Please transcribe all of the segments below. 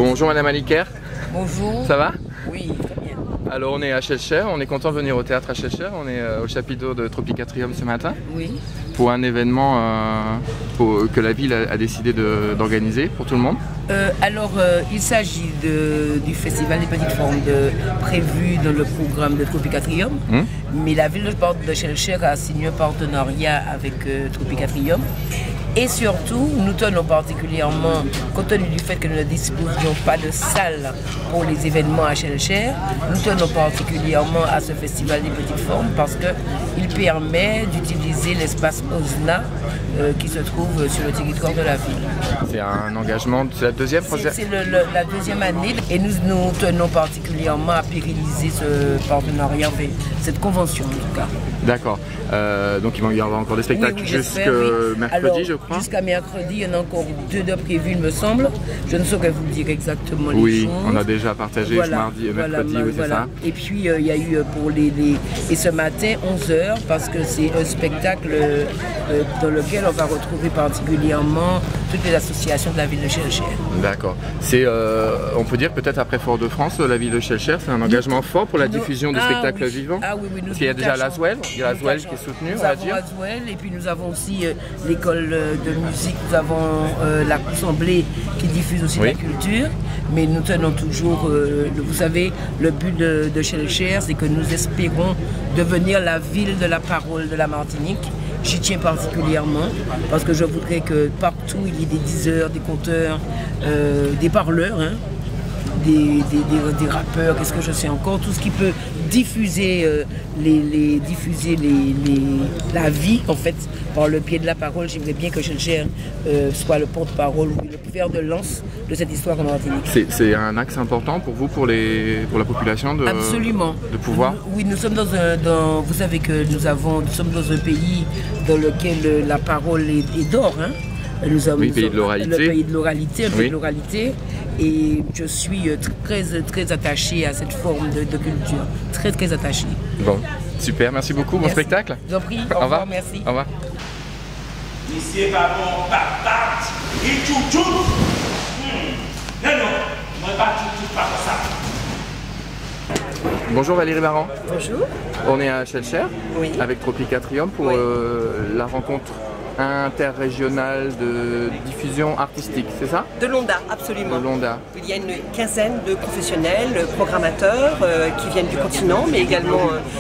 Bonjour Madame Aliker. Bonjour. Ça va? Oui, très bien. Alors on est à Schellcher, on est content de venir au théâtre à Schellcher, on est au chapiteau de Tropicatrium ce matin. Oui. Pour un événement que la ville a décidé d'organiser pour tout le monde. Il s'agit du Festival des Petites Formes prévu dans le programme de Tropicatrium. Mais la ville de Schellcher a signé un partenariat avec Tropicatrium. Et surtout, nous tenons particulièrement, compte tenu du fait que nous ne disposions pas de salle pour les événements à Schellcher, nous tenons particulièrement à ce Festival des Petites Formes parce qu'il permet d'utiliser l'espace OSNA qui se trouve sur le territoire de la ville. C'est un engagement, c'est la deuxième fois. C'est la deuxième année et nous tenons particulièrement à pérenniser ce partenariat, cette convention en tout cas. D'accord. Donc il va y avoir encore des spectacles jusqu'à mercredi, je crois. Jusqu'à mercredi, il y en a encore 2 de prévus, il me semble. Je ne saurais vous dire exactement les jours. Oui, on a déjà partagé mardi et mercredi, oui, c'est ça. Et puis il y a eu pour et ce matin 11h parce que c'est un spectacle dans lequel on va retrouver particulièrement toutes les associations de la ville de Schellcher. D'accord. On peut dire peut-être après Fort-de-France, la ville de Schellcher, c'est un engagement fort pour la diffusion des spectacles vivants. Ah oui, oui. Parce qu'il y a déjà l'Aswell, il y a l'Aswell qui est soutenu, on va dire. L'Aswell, et puis nous avons aussi l'école de musique, nous avons la Coussemblée qui diffuse aussi la culture. Mais nous tenons toujours, vous savez, le but de Schellcher, c'est que nous espérons devenir la ville de la parole de la Martinique. J'y tiens particulièrement parce que je voudrais que partout il y ait des diseurs, des conteurs, des parleurs, hein, des rappeurs, qu'est-ce que je sais encore, tout ce qui peut diffuser, la vie en fait par le biais de la parole. J'aimerais bien que Schellcher soit le porte-parole ou le fer de lance de cette histoire en Martinique. C'est un axe important pour vous, pour la population Absolument. De pouvoir. Oui, nous sommes vous savez que nous sommes dans un pays dans lequel la parole est d'or. Hein. Pays de l'oralité. Le pays de l'oralité, un pays de l'oralité. Et je suis très attachée à cette forme de culture. Très, très attachée. Bon, super, merci beaucoup. Bon spectacle. Je vous en prie, au revoir, merci. Au revoir. Ici, pardon, il tout. Non, moi pas tout, pas comme ça. Bonjour Valérie Baran. Bonjour. On est à Schellcher avec Tropicatrium pour la rencontre interrégionale de diffusion artistique, c'est ça? De l'ONDA, absolument. De l'ONDA. Il y a une quinzaine de professionnels, programmateurs qui viennent du continent, mais également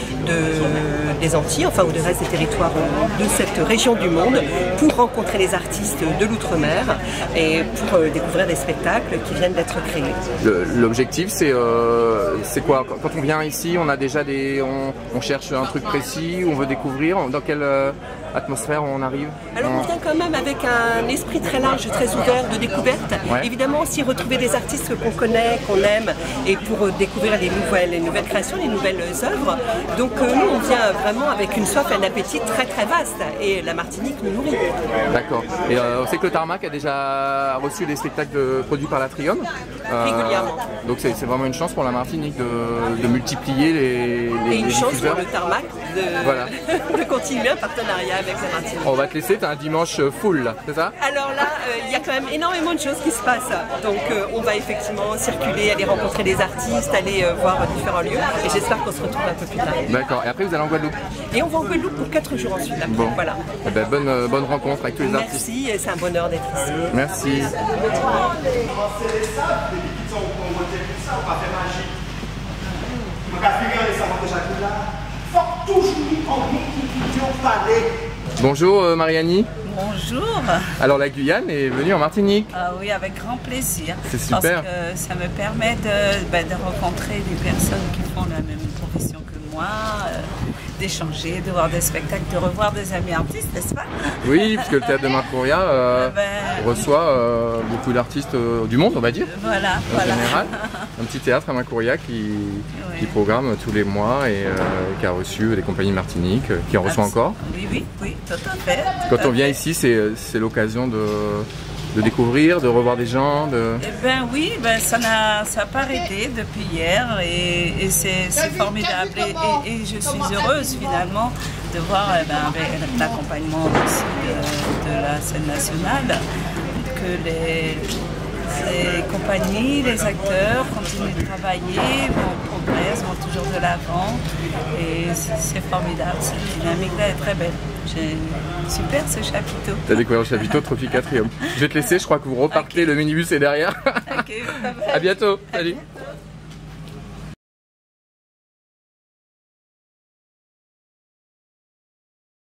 des Antilles, enfin ou du reste des territoires de cette région du monde, pour rencontrer les artistes de l'outre-mer et pour découvrir des spectacles qui viennent d'être créés. L'objectif, c'est quoi? Quand on vient ici, on a déjà on cherche un truc précis, on veut découvrir. Dans quelle atmosphère on arrive? Alors on vient quand même avec un esprit très large, très ouvert de découverte. Évidemment aussi retrouver des artistes qu'on connaît, qu'on aime, et pour découvrir les nouvelles créations, les nouvelles œuvres. Donc nous on vient vraiment avec une soif et un appétit très très vaste, et la Martinique nous nourrit. D'accord. Et on sait que le Tarmac a déjà reçu des spectacles produits par la Trium. Régulièrement. Donc c'est vraiment une chance pour la Martinique de multiplier les et une chance diffuseurs. pour le Tarmac de continuer un partenariat avec la Martinique. On va te laisser, t'as un dimanche full là, c'est ça? Alors là, il y a quand même énormément de choses qui se passent. Donc on va effectivement circuler, aller rencontrer des artistes, aller voir différents lieux. Et j'espère qu'on se retrouve un peu plus tard. D'accord. Et après vous allez en Guadeloupe? Et on va en Guadeloupe pour 4 jours ensuite. Bon. Voilà. Eh ben, bonne rencontre avec tous les artistes. Merci, c'est un bonheur d'être ici. Merci. Bonjour Mariani. Bonjour. Alors la Guyane est venue en Martinique. Ah oui, avec grand plaisir. C'est super. Parce que ça me permet de rencontrer des personnes qui font la même profession que moi, d'échanger, de voir des spectacles, de revoir des amis artistes, n'est-ce pas? Oui, parce que le théâtre de Macouria reçoit beaucoup d'artistes du monde, on va dire. Voilà, en général. Un petit théâtre à Macouria qui programme tous les mois et qui a reçu des compagnies Martinique, qui en reçoit encore. Oui, tout à fait. Quand on vient ici, c'est l'occasion de découvrir, de revoir des gens. Eh bien oui, ça n'a pas arrêté depuis hier et c'est formidable et je suis heureuse finalement de voir avec l'accompagnement aussi de la scène nationale que les compagnies, les acteurs continuent de travailler, progressent, vont toujours de l'avant. Et c'est formidable, cette dynamique-là est très belle. Super ce chapiteau. Tu as découvert le chapiteau Tropicatrium. Je vais te laisser, je crois que vous repartez, okay. Le minibus est derrière. Okay, à bientôt, salut.